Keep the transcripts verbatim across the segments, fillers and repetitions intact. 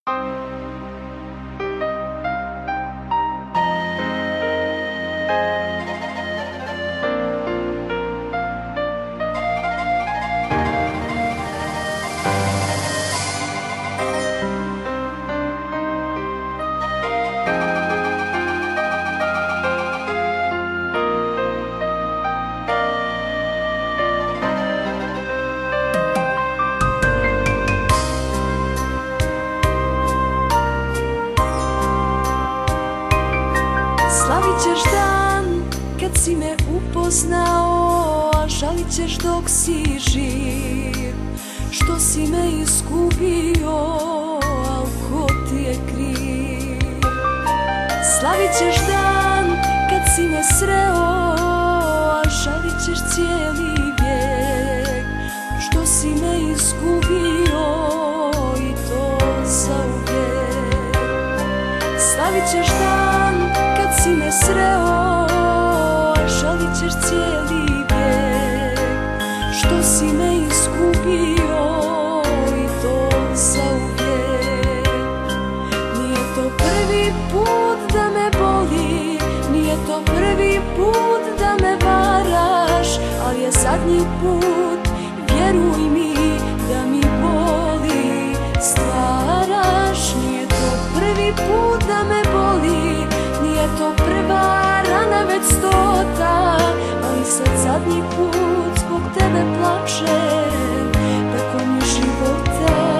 Slavit ćeš dan kad si me upoznao, a žalit ćeš dok si živ što si me izgubio, al ko ti je kriv? Slavit ćeš dan kad si me sreo, a žalit ćeš cijeli vijek što si me izgubio i to zauvijek. Slavit ćeš dan kad si me sreo, a žalit ćeš cijeli vijek što si me izgubio i to zauvijek. Nije to prvi put da me boli, nije to prvi put da me varaš, ali je zadnji put, vjeruj mi da mi boli stvaraš. Nije to prvi put da me boli, nije to prva rana već stota, ali sad zadnji put zbog tebe plačem, tako mi života.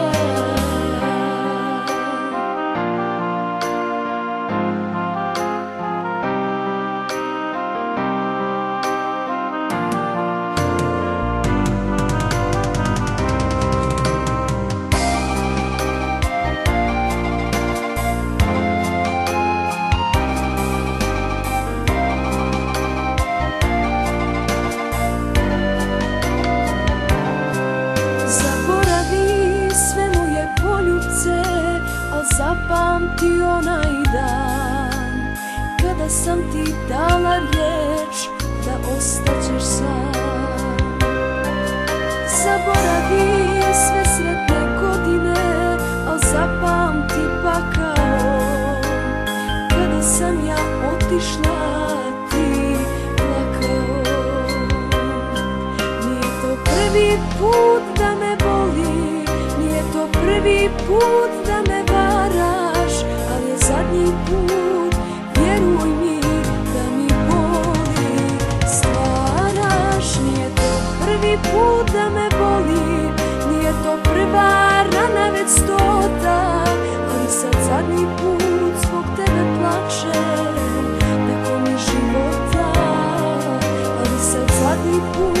Zapamti onaj dan kada sam ti dala riječ da ostaćeš sam. Zaboravi sve sretne godine, al zapamti pakao kada sam ja otišla, ti plakao. Nije to prvi put da me boli, nije to prvi put da me varaš, ali je zadnji put, vjeruj mi da mi boli stvaraš. Nije to prvi put da me boli, nije to prva rana već stota, ali sad zadnji put zbog tebe plačem, tako mi života, ali sad zadnji put